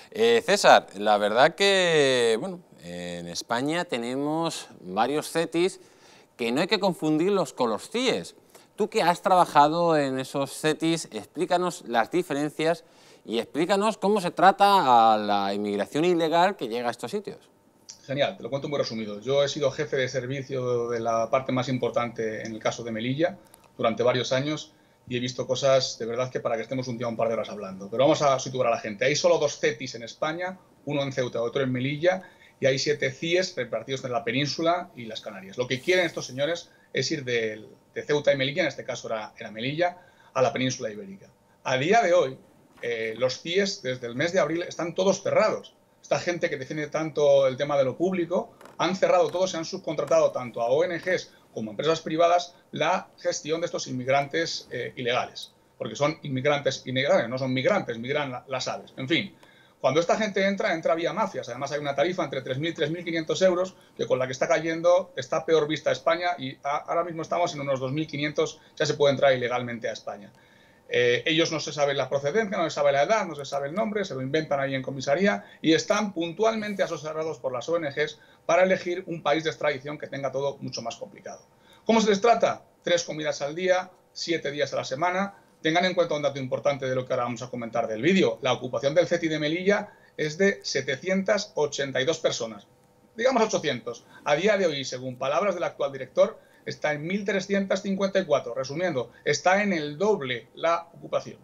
César, la verdad que, bueno, en España tenemos varios CETIs que no hay que confundirlos con los CIEs. Tú que has trabajado en esos CETIs, explícanos las diferencias y explícanos cómo se trata a la inmigración ilegal que llega a estos sitios. Genial, te lo cuento muy resumido. Yo he sido jefe de servicio de la parte más importante en el caso de Melilla durante varios años y he visto cosas de verdad que para que estemos un día un par de horas hablando. Pero vamos a situar a la gente. Hay solo dos CETIs en España, uno en Ceuta, otro en Melilla, y hay 7 CIEs repartidos entre la península y las Canarias. Lo que quieren estos señores es ir de Ceuta y Melilla, en este caso era Melilla, a la península ibérica. A día de hoy, los CIEs desde el mes de abril están todos cerrados. Esta gente que defiende tanto el tema de lo público, han cerrado todos, se han subcontratado tanto a ONGs como a empresas privadas la gestión de estos inmigrantes ilegales. Porque son inmigrantes ilegales, no son migrantes, migran las aves. En fin, cuando esta gente entra vía mafias. Además hay una tarifa entre 3.000 y 3.500 euros que con la que está cayendo está peor vista España y ahora mismo estamos en unos 2.500, ya se puede entrar ilegalmente a España. Ellos no se sabe la procedencia, no se sabe la edad, no se sabe el nombre, se lo inventan ahí en comisaría y están puntualmente asesorados por las ONGs para elegir un país de extradición que tenga todo mucho más complicado. ¿Cómo se les trata? 3 comidas al día, 7 días a la semana. Tengan en cuenta un dato importante de lo que ahora vamos a comentar del vídeo. La ocupación del CETI de Melilla es de 782 personas, digamos 800. A día de hoy, según palabras del actual director, está en 1.354. Resumiendo, está en el doble la ocupación.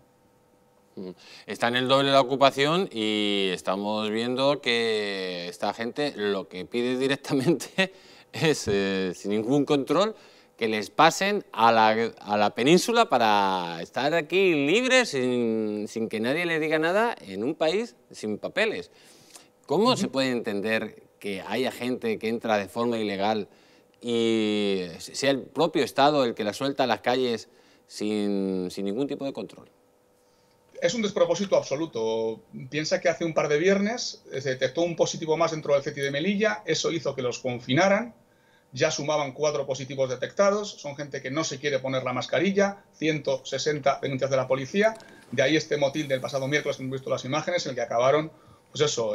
Está en el doble la ocupación y estamos viendo que esta gente lo que pide directamente es, sin ningún control, que les pasen a la península para estar aquí libres, sin que nadie les diga nada, en un país sin papeles. ¿Cómo se puede entender que haya gente que entra de forma ilegal y sea el propio Estado el que la suelta a las calles sin ningún tipo de control? Es un despropósito absoluto. Piensa que hace un par de viernes se detectó un positivo más dentro del CETI de Melilla, eso hizo que los confinaran, ya sumaban 4 positivos detectados, son gente que no se quiere poner la mascarilla, 160 denuncias de la policía, de ahí este motín del pasado miércoles que hemos visto las imágenes en el que acabaron, pues eso,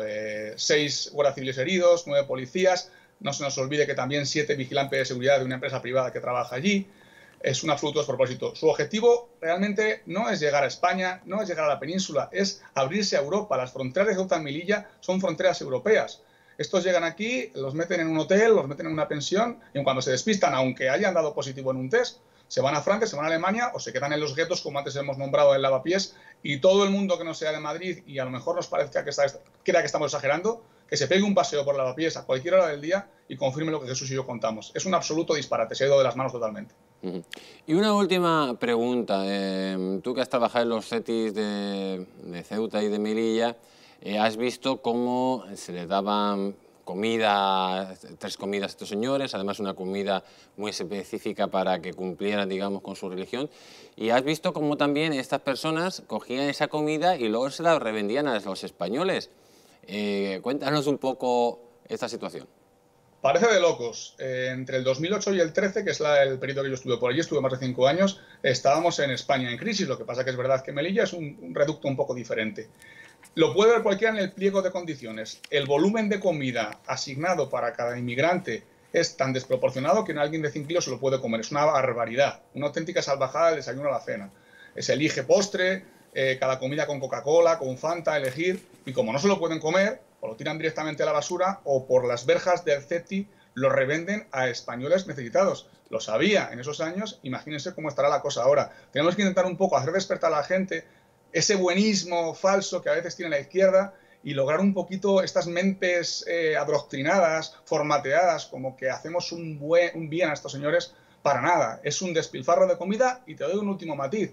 6 guardias civiles heridos, 9 policías, no se nos olvide que también 7 vigilantes de seguridad de una empresa privada que trabaja allí. Es un absoluto despropósito. Su objetivo realmente no es llegar a España, no es llegar a la península, es abrirse a Europa. Las fronteras de Ceuta y Melilla son fronteras europeas. Estos llegan aquí, los meten en un hotel, los meten en una pensión y cuando se despistan, aunque hayan dado positivo en un test, se van a Francia, se van a Alemania o se quedan en los guetos, como antes hemos nombrado en Lavapiés, y todo el mundo que no sea de Madrid y a lo mejor nos parezca que crea que estamos exagerando, que se pegue un paseo por Lavapiés a cualquier hora del día y confirme lo que Jesús y yo contamos. Es un absoluto disparate, se ha ido de las manos totalmente. Y una última pregunta. Tú que has trabajado en los CETIs de Ceuta y de Melilla, has visto cómo se les daban comida, 3 comidas a estos señores, además una comida muy específica para que cumplieran, digamos, con su religión, y has visto cómo también estas personas cogían esa comida y luego se la revendían a los españoles. Cuéntanos un poco esta situación. Parece de locos. Entre el 2008 y el 13, que es el periodo que yo estuve por allí, estuve más de 5 años, estábamos en España en crisis. Lo que pasa que es verdad que Melilla es un reducto un poco diferente. Lo puede ver cualquiera en el pliego de condiciones. El volumen de comida asignado para cada inmigrante es tan desproporcionado que alguien de 5 kilos se lo puede comer. Es una barbaridad, una auténtica salvajada del desayuno a la cena. Se elige postre, cada comida con Coca-Cola, con Fanta, elegir, y como no se lo pueden comer, o lo tiran directamente a la basura o por las verjas del CETI lo revenden a españoles necesitados. Lo sabía en esos años, imagínense cómo estará la cosa ahora. Tenemos que intentar un poco hacer despertar a la gente ese buenismo falso que a veces tiene la izquierda y lograr un poquito estas mentes adoctrinadas, formateadas, como que hacemos un bien a estos señores. Para nada, es un despilfarro de comida y te doy un último matiz.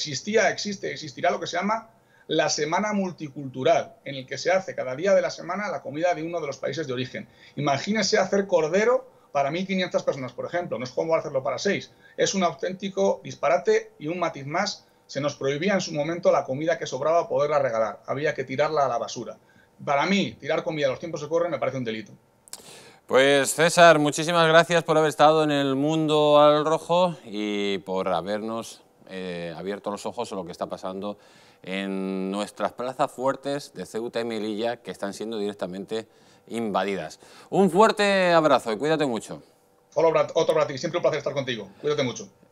Existirá lo que se llama la semana multicultural, en el que se hace cada día de la semana la comida de uno de los países de origen. Imagínese hacer cordero para 1.500 personas, por ejemplo, no es como hacerlo para 6. Es un auténtico disparate y un matiz más. Se nos prohibía en su momento la comida que sobraba poderla regalar, había que tirarla a la basura. Para mí, tirar comida a los tiempos que corren me parece un delito. Pues César, muchísimas gracias por haber estado en el Mundo al Rojo y por habernos abierto los ojos a lo que está pasando en nuestras plazas fuertes de Ceuta y Melilla, que están siendo directamente invadidas. Un fuerte abrazo y cuídate mucho. Otro para ti, siempre un placer estar contigo. Cuídate mucho.